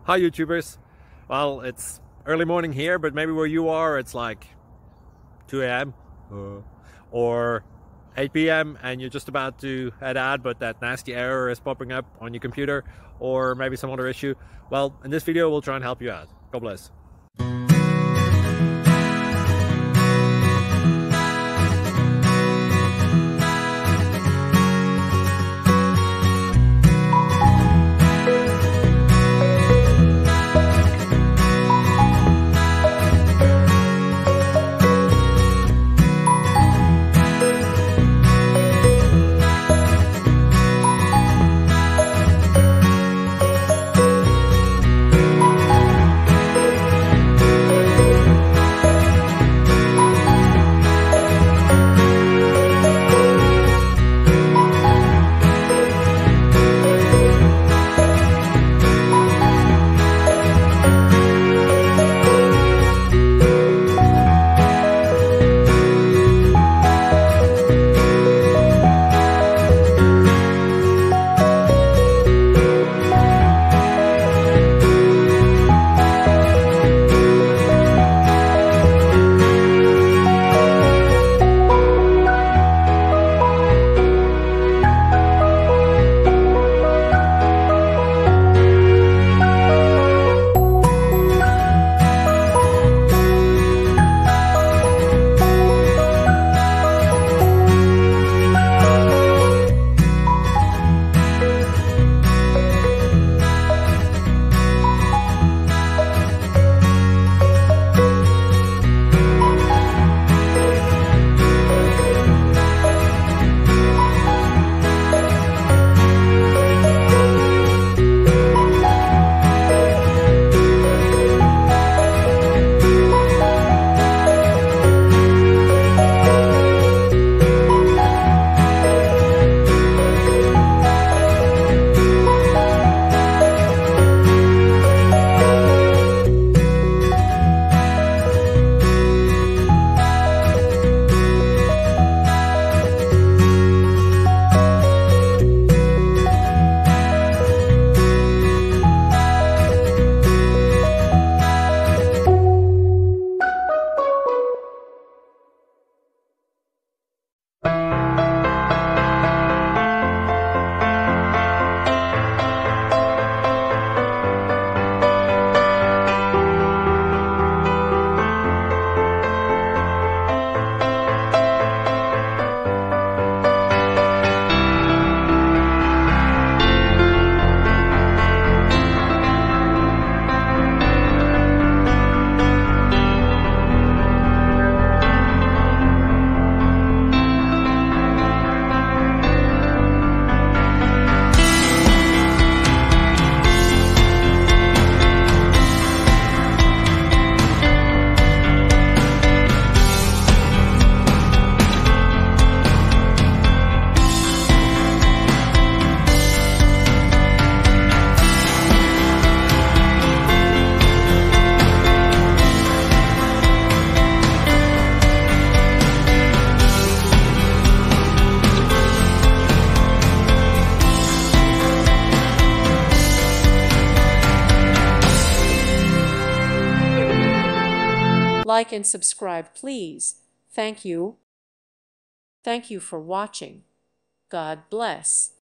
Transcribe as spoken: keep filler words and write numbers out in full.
Hi YouTubers. Well, it's early morning here, but maybe where you are it's like two A M uh, or eight P M and you're just about to head out, but that nasty error is popping up on your computer, or maybe some other issue. Well, in this video we'll try and help you out. God bless. Like and subscribe, please. Thank you. Thank you for watching. God bless.